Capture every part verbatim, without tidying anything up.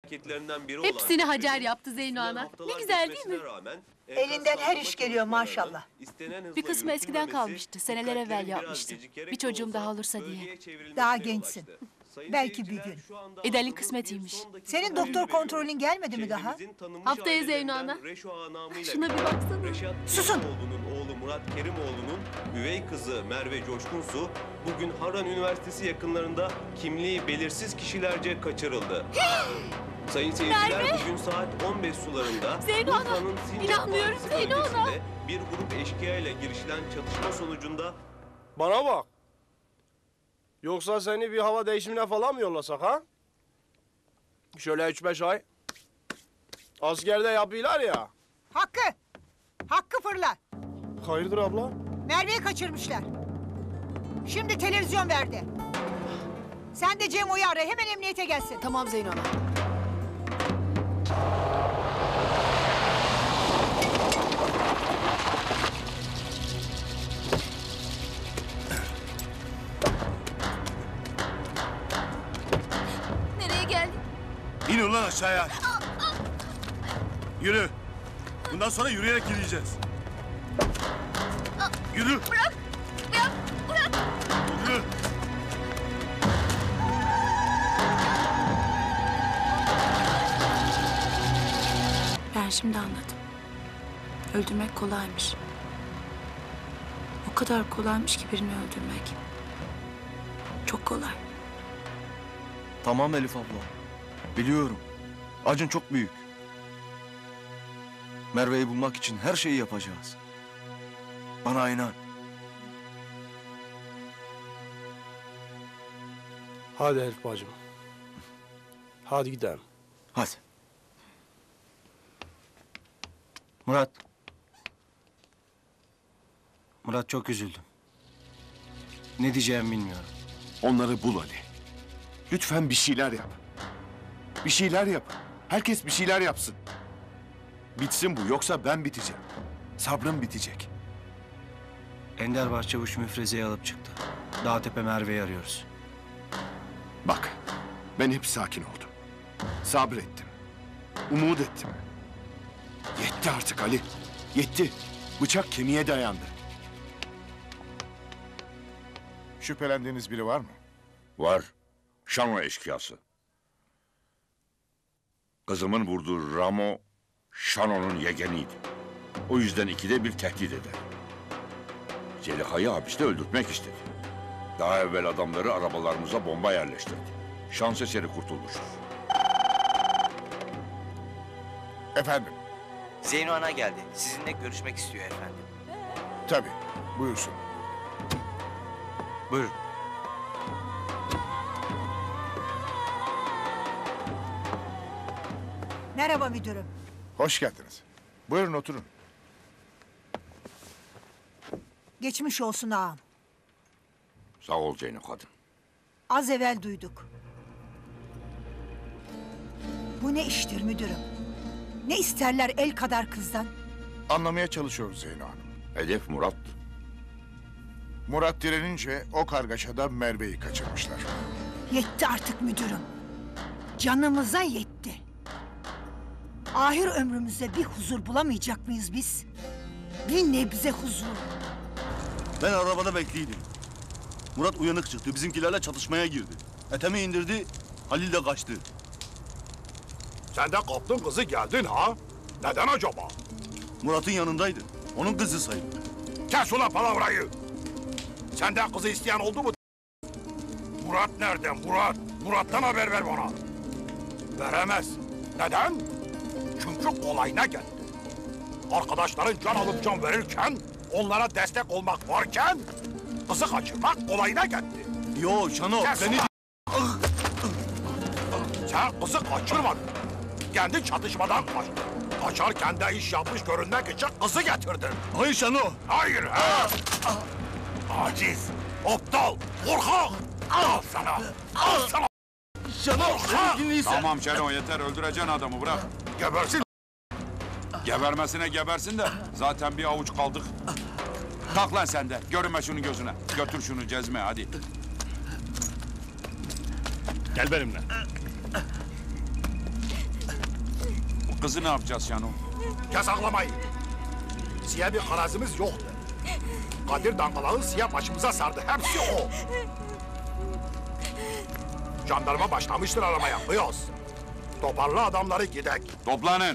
şirketlerinden biri Hepsini olan Hacer yaptı Zeyno ana. Ne güzel değil mi? Rağmen, elinden her iş geliyor maşallah. Bir kısmı eskiden kalmıştı. Seneler evvel yapmıştı. Bir çocuğum daha olursa diye. Daha gençsin. Belki bir gün. Edal'in kısmetiymiş. Senin doktor kontrolün gelmedi mi daha? Haftaya Zeyno ana. Şuna bir baksana. Susun! Oğlu Murat Kerimoğlu'nun üvey kızı Merve Coşkunsu bugün Harran Üniversitesi yakınlarında kimliği belirsiz kişilerce kaçırıldı. Sayın seyirciler, Merve! bugün saat on beş sularında Zeyno ana, Urfa'nın Sincap inanmıyorum Vadisi Zeyno ana. bölgesinde bir grup eşkıya ile girişilen çatışma sonucunda Bana bak. Yoksa seni bir hava değişimine falan mı yollasak ha? Şöyle üç beş ay. Askerde yapıyorlar ya. Hakkı! Hakkı fırla! Hayırdır abla? Merve'yi kaçırmışlar. Şimdi televizyon verdi. Sen de Cemo'yu ara, hemen emniyete gelsin. Tamam Zeyno ana. Nereye geldik? İn ulan aşağıya. Yürü. Bundan sonra yürüyerek gideceğiz. Yürü. Bırak! Bırak! Bırak! Yürü. Ben şimdi anladım. Öldürmek kolaymış. O kadar kolaymış ki birini öldürmek. Çok kolay. Tamam Elif abla. Biliyorum. Acın çok büyük. Merve'yi bulmak için her şeyi yapacağız. Bana inan. Hadi Elif bacım. Hadi gidelim. Hadi. Murat. Murat, çok üzüldüm. Ne diyeceğimi bilmiyorum. Onları bul Ali. Lütfen bir şeyler yap. Bir şeyler yap. Herkes bir şeyler yapsın. Bitsin bu, yoksa ben biteceğim. Sabrım bitecek. Ender Başçavuş müfrezeyi alıp çıktı. Dağtepe Merve'yi arıyoruz. Bak, ben hep sakin oldum. Sabrettim. Umut ettim. Yetti artık Ali. Yetti. Bıçak kemiğe dayandı. Şüphelendiğiniz biri var mı? Var. Şano eşkıyası. Kızımın vurduğu Ramo, Şano'nun yegeniydi. O yüzden ikide bir tehdit eder. Zeliha'yı hapiste öldürtmek istedi. Daha evvel adamları arabalarımıza bomba yerleştirdi. Şans eseri kurtulmuşuz. Efendim, Zeyno ana geldi. Sizinle görüşmek istiyor efendim. tabii. Buyursun. Buyurun. Merhaba müdürüm. Hoş geldiniz. Buyurun oturun. Geçmiş olsun ağam. Sağ ol Zeyno kadın. Az evvel duyduk. Bu ne iştir müdürüm? Ne isterler el kadar kızdan? Anlamaya çalışıyoruz Zeyno Hanım. Hedef Murat'tı. Murat direnince o kargaşada Merve'yi kaçırmışlar. Yetti artık müdürüm. Canımıza yetti. Ahir ömrümüzde bir huzur bulamayacak mıyız biz? Bir nebze huzur. Ben arabada bekliydim. Murat uyanık çıktı. Bizimkilerle çatışmaya girdi. Etemi indirdi. Halil de kaçtı. Sen de kaptın kızı geldin ha? Neden acaba? Murat'ın yanındaydı. Onun kızı sayılır. Kes ulan palavrayı! Senden kızı isteyen oldu mu? Murat nerede Murat? Murat'tan haber ver bana. Veremez. Neden? Çünkü kolayına geldi. Arkadaşların can alıp can verirken, onlara destek olmak varken, kızı kaçırmak kolayına geldi. Yo Şano, Kes beni... ulan! Sen kızı kaçırmadın. Kendi çatışmadan kaçtın. Kaçarken de iş yapmış görünmek için kızı getirdin. Hayır Şano. Hayır ha! Aciz, aptal, korkak! Al sana! Al sana! Şano, Korkak! Tamam Şenol, yeter, öldüreceksin adamı, bırak. Gebersin! Gebermesine gebersin de zaten bir avuç kaldık. Kalk lan sen de, görünme şunun gözüne. Götür şunu Cezme, hadi. Gel benimle. Kızı ne yapacağız Şano? Yasaklamayın. Siye bir karazımız yoktu. Kadir dangalağı siye başımıza sardı. Hepsi o. Jandarma başlamıştır aramaya. Kıyas. Toparla adamları gidek. Toplanın.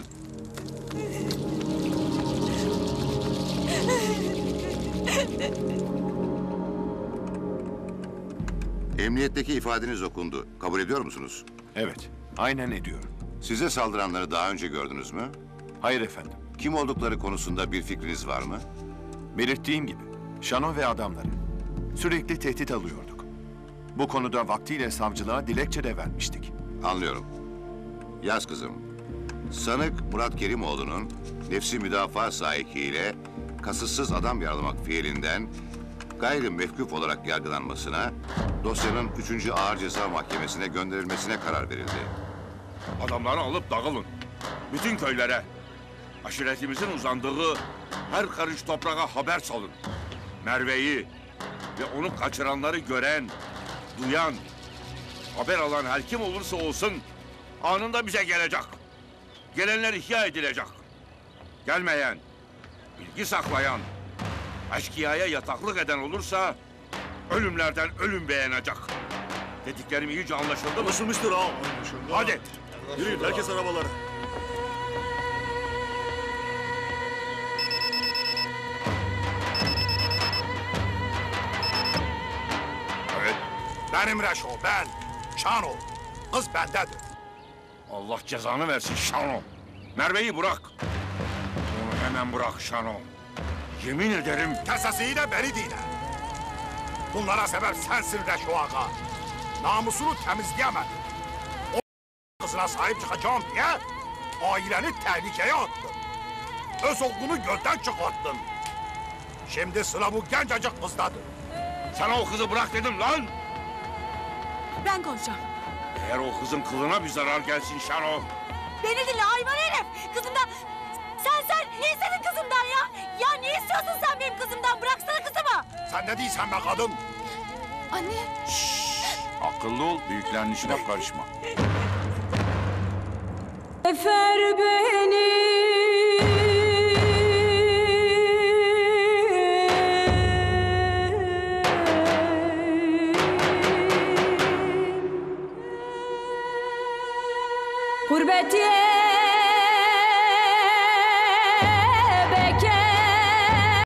Emniyetteki ifadeniz okundu. Kabul ediyor musunuz? Evet, aynen ediyorum. Size saldıranları daha önce gördünüz mü? Hayır efendim. Kim oldukları konusunda bir fikriniz var mı? Belirttiğim gibi, Şano ve adamları. Sürekli tehdit alıyorduk. Bu konuda vaktiyle savcılığa dilekçe de vermiştik. Anlıyorum. Yaz kızım. Sanık Murat Kerimoğlu'nun nefsi müdafaa sahikiyle kasıtsız adam yaralamak fiilinden gayri mevkuf olarak yargılanmasına, dosyanın üçüncü Ağır Ceza Mahkemesi'ne gönderilmesine karar verildi. Adamları alıp dağılın. Bütün köylere. Aşiretimizin uzandığı her karış toprağa haber salın. Merve'yi ve onu kaçıranları gören, duyan, haber alan her kim olursa olsun anında bize gelecek. Gelenler ihya edilecek. Gelmeyen, bilgi saklayan, eşkıyaya yataklık eden olursa ölümlerden ölüm beğenecek. Dediklerim iyice anlaşıldı mı? Anlaşılmıştır ağam. Hadi. Yürüyün herkes arabalara. Evet. Benim Reşo, ben. Şano. Kız bendedir. Allah cezanı versin Şano. Merve'yi bırak. Onu hemen bırak Şano. Yemin ederim. Kesesiyi de beni dinle. Bunlara sebep sensin Reşo Ağa. Namusunu temizleyemedin. O kızına sahip çıkacağım diye aileni tehlikeye attın. Öz oğlunu gözden çıkarttın. Şimdi sıra bu gencecik kızdadır. Sana o kızı bırak dedim lan. Ben konuşacağım. Eğer o kızın kılına bir zarar gelsin Şano. Beni dinle hayvan herif. Kızımdan... Sen sen ne istedin kızımdan ya? Ya ne istiyorsun sen benim kızımdan? Bıraksana kızımı. Sen ne değilsen be kadın. Anne. Akıllı ol, büyüklerin işine karışma. Efer beni gurbet